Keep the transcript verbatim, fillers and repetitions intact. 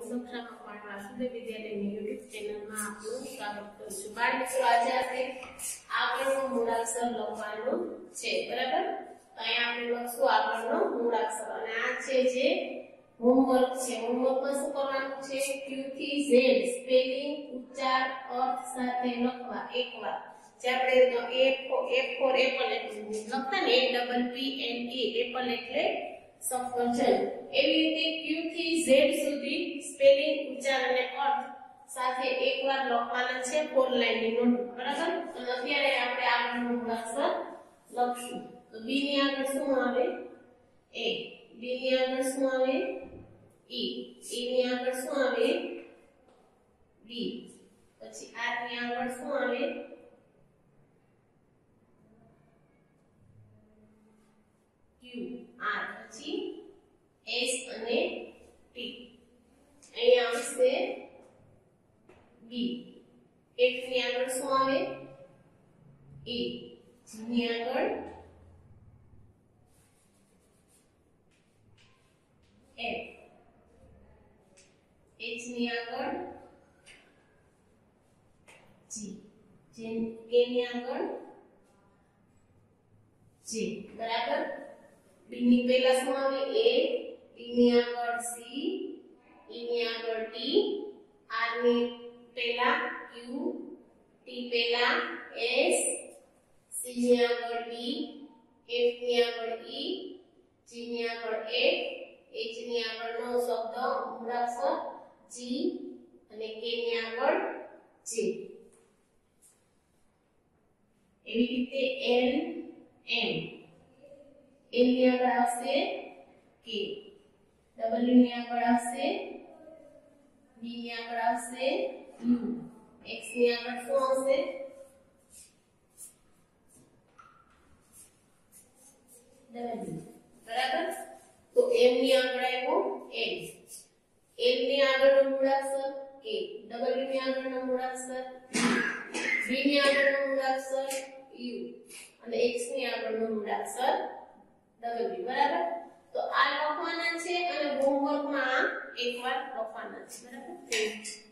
હું કક્ષામાં પણ વાસુદેવ વિદ્યાલયની યુટ્યુબ ચેનલમાં આપનું સ્વાગત કરું છું। બાળ મિત્રો, આજે આપણે આગળનો મૂળાક્ષર લખવાનું છે, બરાબર? તો અહીંયા આપણે લખશું આગળનો મૂળાક્ષર અને આ છે જે હોમવર્ક છે। હોમવર્કમાં શું કરવાનું છે? ક્યુ થી ઝેડ સ્પેલિંગ, ઉચ્ચાર, અર્થ સાથે લખવા એકવાર। જે આપણે એ એ ફોર એપલ લખતા ને, A double P N A apple એટલે સફરજન, એવી રીતે ક્યુ થી ઝેડ સુધી સ્પેલિંગ, ઉચ્ચાર અને અર્થ સાથે એકવાર લખવાના છે ફોર લાઈનની નોટબુક, બરાબર? તો અત્યારે આપણે આગળનું મૂળાક્ષર લખશું। તો બી ની આગળ શું આવે? એ, ડી ની આગળ શું આવે? ઈ, ઈ ની આગળ શું આવે? ડી, પછી આર ની આગળ શું આવે? ક્યુ, આર, પછી એસ અને ટી। અહીંયા આવશે બી, એફ ની આગળ શું આવે? એ, જી ની આગળ એફ, એચ ની આગળ જી, જે કે ની આગળ જે, બરાબર? બી ની પહેલા શું આવે? એ, ડી ની આગળ સી, ઈ ની આગળ ટી, આર ની પહેલા ક્યુ, ટી પહેલા એસ, સી ની આગળ ડી, એફ ની આગળ ઈ, જી ની આગળ એફ, એચ ની આગળ નો શબ્દ મૂળાક્ષર જી અને કે ની આગળ જે। એવી રીતે એલ, એમ, એલ ની આગળ આવશે કે, ડબલ્યુ ની આગળ આવશે બી ની આગળ આવશે યુ, એક્સ ની આગળ શું આવશે? ડબલ્યુ, બરાબર? તો એમ ની આગળ આવ્યો એલ, એલ ની આગળનો મૂળાક્ષર કે, ડબલ્યુ ની આગળનો મૂળાક્ષર બી ની આગળનો મૂળાક્ષર યુ અને એક્સ ની આગળનો મૂળાક્ષર ડબલ્યુ, બરાબર? તો આ લખવાના છે અને હોમવર્કમાં એકવાર લખવાના છે, બરાબર?